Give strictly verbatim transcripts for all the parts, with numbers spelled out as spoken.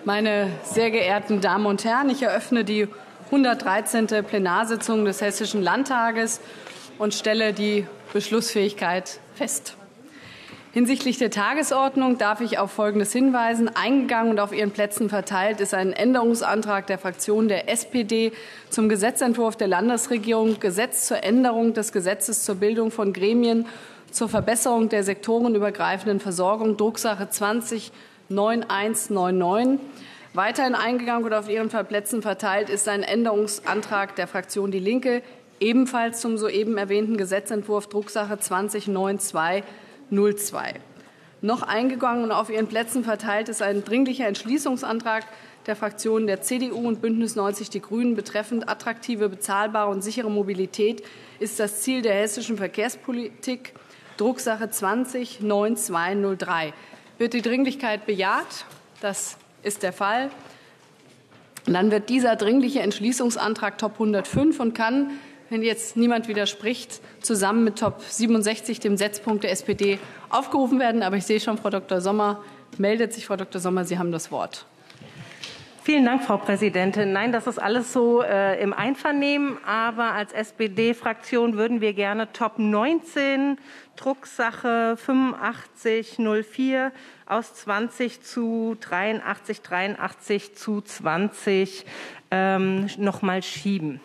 Meine sehr geehrten Damen und Herren, ich eröffne die hundertdreizehnte Plenarsitzung des Hessischen Landtages und stelle die Beschlussfähigkeit fest. Hinsichtlich der Tagesordnung darf ich auf Folgendes hinweisen. Eingegangen und auf Ihren Plätzen verteilt ist ein Änderungsantrag der Fraktion der S P D zum Gesetzentwurf der Landesregierung Gesetz zur Änderung des Gesetzes zur Bildung von Gremien zur Verbesserung der sektorenübergreifenden Versorgung, Drucksache zwanzig neunundneunzig. Weiterhin eingegangen und auf Ihren Plätzen verteilt ist ein Änderungsantrag der Fraktion Die Linke, ebenfalls zum soeben erwähnten Gesetzentwurf, Drucksache zwanzig zweiundneunzig. Noch eingegangen und auf Ihren Plätzen verteilt ist ein dringlicher Entschließungsantrag der Fraktionen der C D U und Bündnis neunzig Die Grünen betreffend attraktive, bezahlbare und sichere Mobilität ist das Ziel der hessischen Verkehrspolitik, Drucksache zwanzig neunundzwanzig. Wird die Dringlichkeit bejaht? Das ist der Fall. Und dann wird dieser dringliche Entschließungsantrag Top hundertfünf und kann, wenn jetzt niemand widerspricht, zusammen mit Top siebenundsechzig, dem Setzpunkt der S P D, aufgerufen werden. Aber ich sehe schon, Frau Doktor Sommer meldet sich. Frau Doktor Sommer, Sie haben das Wort. Vielen Dank, Frau Präsidentin. Nein, das ist alles so äh, im Einvernehmen. Aber als S P D-Fraktion würden wir gerne Top neunzehn, Drucksache fünfundachtzig null vier aus zwanzig zu dreiundachtzig dreiundachtzig zu zwanzig ähm, noch mal schieben.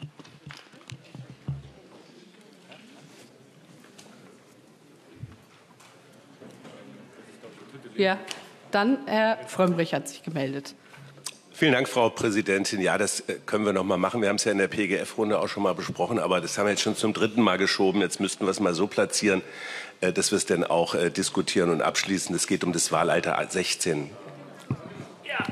Ja, dann Herr Frömmrich hat sich gemeldet. Vielen Dank, Frau Präsidentin. Ja, das können wir noch mal machen. Wir haben es ja in der P G F-Runde auch schon mal besprochen, aber das haben wir jetzt schon zum dritten Mal geschoben. Jetzt müssten wir es mal so platzieren, dass wir es dann auch diskutieren und abschließen. Es geht um das Wahlalter sechzehn. Ja.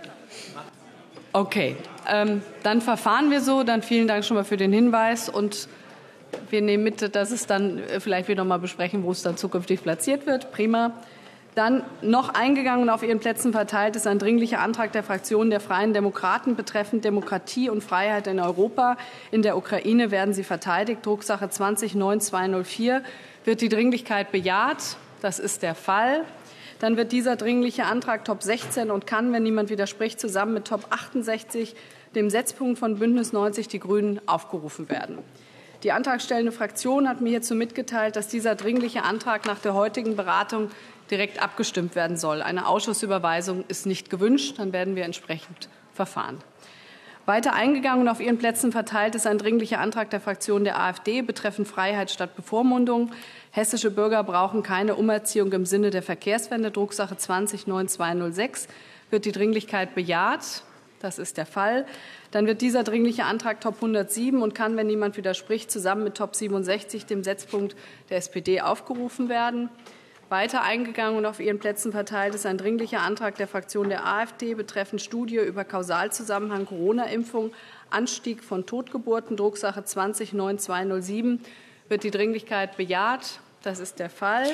Okay, ähm, dann verfahren wir so. Dann vielen Dank schon mal für den Hinweis und wir nehmen mit, dass es dann vielleicht wieder noch mal besprechen, wo es dann zukünftig platziert wird. Prima. Dann noch eingegangen und auf Ihren Plätzen verteilt ist ein dringlicher Antrag der Fraktion der Freien Demokraten betreffend Demokratie und Freiheit in Europa. In der Ukraine werden sie verteidigt. Drucksache zwanzig neunundzwanzig. Wird die Dringlichkeit bejaht? Das ist der Fall. Dann wird dieser dringliche Antrag Top sechzehn und kann, wenn niemand widerspricht, zusammen mit Top achtundsechzig, dem Setzpunkt von Bündnis neunzig Die Grünen, aufgerufen werden. Die antragstellende Fraktion hat mir hierzu mitgeteilt, dass dieser dringliche Antrag nach der heutigen Beratung direkt abgestimmt werden soll. Eine Ausschussüberweisung ist nicht gewünscht. Dann werden wir entsprechend verfahren. Weiter eingegangen und auf Ihren Plätzen verteilt ist ein dringlicher Antrag der Fraktion der AfD betreffend Freiheit statt Bevormundung. Hessische Bürger brauchen keine Umerziehung im Sinne der Verkehrswende. Drucksache zwanzig neunundzwanzig. Wird die Dringlichkeit bejaht? Das ist der Fall. Dann wird dieser dringliche Antrag Top hundertsieben und kann, wenn niemand widerspricht, zusammen mit Top siebenundsechzig, dem Setzpunkt der S P D, aufgerufen werden. Weiter eingegangen und auf Ihren Plätzen verteilt ist ein dringlicher Antrag der Fraktion der AfD betreffend Studie über Kausalzusammenhang Corona-Impfung, Anstieg von Totgeburten, Drucksache zwanzig neunundzwanzig. Wird die Dringlichkeit bejaht? Das ist der Fall.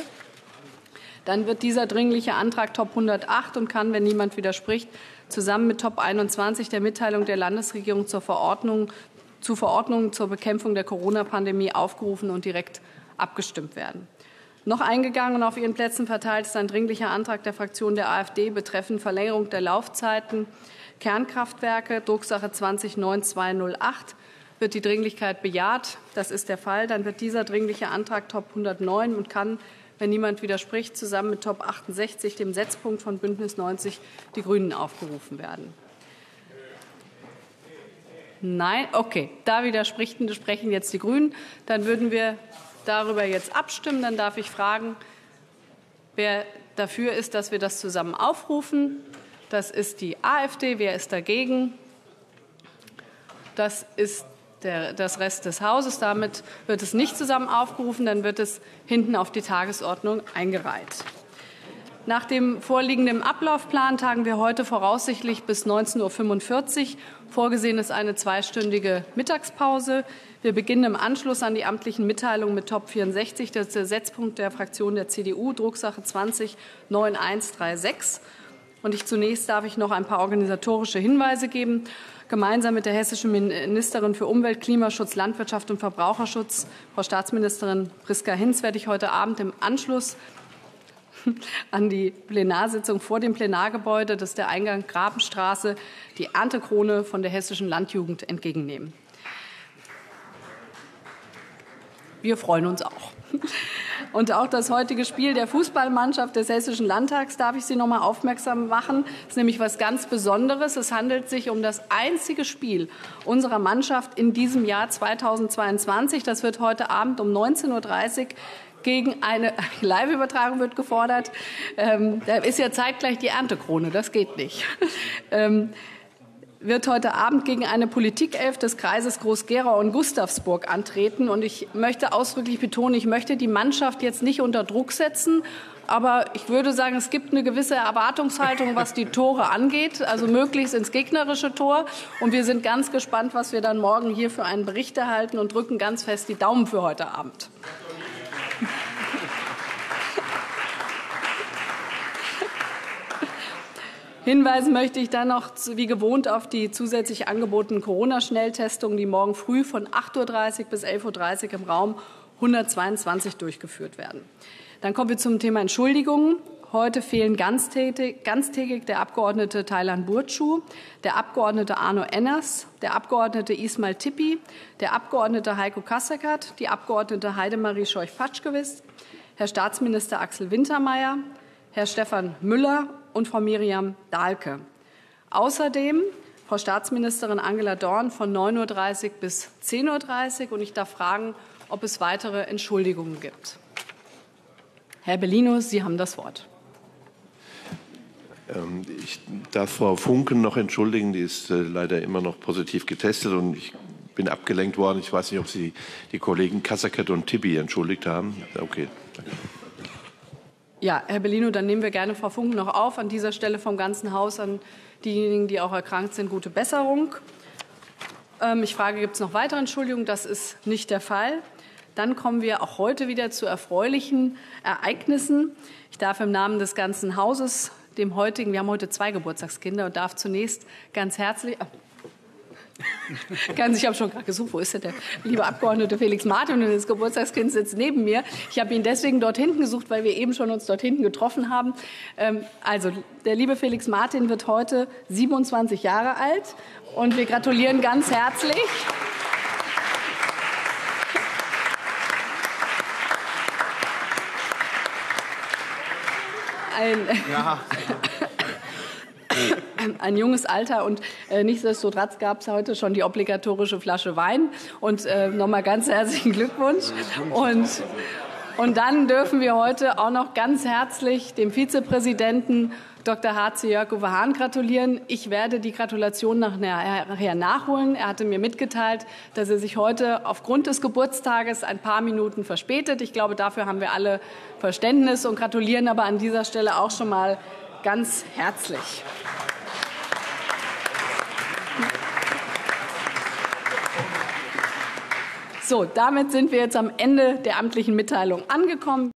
Dann wird dieser dringliche Antrag Top hundertacht und kann, wenn niemand widerspricht, zusammen mit Top einundzwanzig der Mitteilung der Landesregierung zur Verordnung, zu Verordnungen zur Bekämpfung der Corona-Pandemie aufgerufen und direkt abgestimmt werden. Noch eingegangen und auf Ihren Plätzen verteilt ist ein dringlicher Antrag der Fraktion der AfD betreffend Verlängerung der Laufzeiten Kernkraftwerke, Drucksache zwanzig neunundzwanzig. Wird die Dringlichkeit bejaht? Das ist der Fall. Dann wird dieser dringliche Antrag Top hundertneun und kann, wenn niemand widerspricht, zusammen mit Top achtundsechzig, dem Setzpunkt von Bündnis neunzig Die Grünen, aufgerufen werden. Nein? Okay, da widersprechen sprechen jetzt die Grünen. Dann würden wir darüber jetzt abstimmen. Dann darf ich fragen, wer dafür ist, dass wir das zusammen aufrufen. Das ist die AfD. Wer ist dagegen? Das ist der, das Rest des Hauses. Damit wird es nicht zusammen aufgerufen. Dann wird es hinten auf die Tagesordnung eingereiht. Nach dem vorliegenden Ablaufplan tagen wir heute voraussichtlich bis neunzehn Uhr fünfundvierzig. Vorgesehen ist eine zweistündige Mittagspause. Wir beginnen im Anschluss an die amtlichen Mitteilungen mit Top vierundsechzig, das ist der Setzpunkt der Fraktion der C D U, Drucksache zwanzig neununddreißig. Und ich zunächst darf ich noch ein paar organisatorische Hinweise geben. Gemeinsam mit der hessischen Ministerin für Umwelt, Klimaschutz, Landwirtschaft und Verbraucherschutz, Frau Staatsministerin Priska Hinz, werde ich heute Abend im Anschluss an die Plenarsitzung vor dem Plenargebäude, das ist der Eingang Grabenstraße, die Erntekrone von der Hessischen Landjugend entgegennehmen. Wir freuen uns auch. Und auch das heutige Spiel der Fußballmannschaft des Hessischen Landtags darf ich Sie noch mal aufmerksam machen. Das ist nämlich was ganz Besonderes. Es handelt sich um das einzige Spiel unserer Mannschaft in diesem Jahr zweitausendzweiundzwanzig. Das wird heute Abend um neunzehn Uhr dreißig gegen eine Live-Übertragung wird gefordert. Ähm, da ist ja zeitgleich die Erntekrone. Das geht nicht. Ähm, wird heute Abend gegen eine Politikelf des Kreises Groß-Gerau und Gustavsburg antreten. Und ich möchte ausdrücklich betonen, ich möchte die Mannschaft jetzt nicht unter Druck setzen. Aber ich würde sagen, es gibt eine gewisse Erwartungshaltung, was die Tore angeht, also möglichst ins gegnerische Tor. Und wir sind ganz gespannt, was wir dann morgen hier für einen Bericht erhalten und drücken ganz fest die Daumen für heute Abend. Hinweisen möchte ich dann noch wie gewohnt auf die zusätzlich angebotenen Corona-Schnelltestungen, die morgen früh von acht Uhr dreißig bis elf Uhr dreißig im Raum hundertzweiundzwanzig durchgeführt werden. Dann kommen wir zum Thema Entschuldigungen. Heute fehlen ganztägig, ganztägig der Abgeordnete Taylan Burcu, der Abgeordnete Arno Enners, der Abgeordnete Ismail Tippi, der Abgeordnete Heiko Kasseckert, die Abgeordnete Heidemarie Scheuch-Patschkewitz, Herr Staatsminister Axel Wintermeyer, Herr Stefan Müller und Frau Miriam Dahlke. Außerdem Frau Staatsministerin Angela Dorn von neun Uhr dreißig bis zehn Uhr dreißig. Und ich darf fragen, ob es weitere Entschuldigungen gibt. Herr Bellino, Sie haben das Wort. Ich darf Frau Funken noch entschuldigen. Die ist leider immer noch positiv getestet. Und ich bin abgelenkt worden. Ich weiß nicht, ob Sie die Kollegen Kasseckert und Tippi entschuldigt haben. Okay, danke. Ja, Herr Bellino, dann nehmen wir gerne Frau Funken noch auf. An dieser Stelle vom ganzen Haus an diejenigen, die auch erkrankt sind, gute Besserung. Ähm, ich frage, gibt es noch weitere Entschuldigungen? Das ist nicht der Fall. Dann kommen wir auch heute wieder zu erfreulichen Ereignissen. Ich darf im Namen des ganzen Hauses dem heutigen, wir haben heute zwei Geburtstagskinder und darf zunächst ganz herzlich... Ganz, ich habe schon gerade gesucht, wo ist denn der liebe Abgeordnete Felix Martin, und das Geburtstagskind sitzt neben mir. Ich habe ihn deswegen dort hinten gesucht, weil wir eben schon uns dort hinten getroffen haben. Ähm, also, der liebe Felix Martin wird heute siebenundzwanzig Jahre alt und wir gratulieren ganz herzlich. Ein, ja. Ein junges Alter, und äh, nichtsdestotrotz gab es heute schon die obligatorische Flasche Wein. Und äh, nochmal ganz herzlichen Glückwunsch. Und, und dann dürfen wir heute auch noch ganz herzlich dem Vizepräsidenten Doktor H C Jörg-Uwe Hahn gratulieren. Ich werde die Gratulation nachher nachholen. Er hatte mir mitgeteilt, dass er sich heute aufgrund des Geburtstages ein paar Minuten verspätet. Ich glaube, dafür haben wir alle Verständnis und gratulieren aber an dieser Stelle auch schon mal ganz herzlich. So, damit sind wir jetzt am Ende der amtlichen Mitteilung angekommen.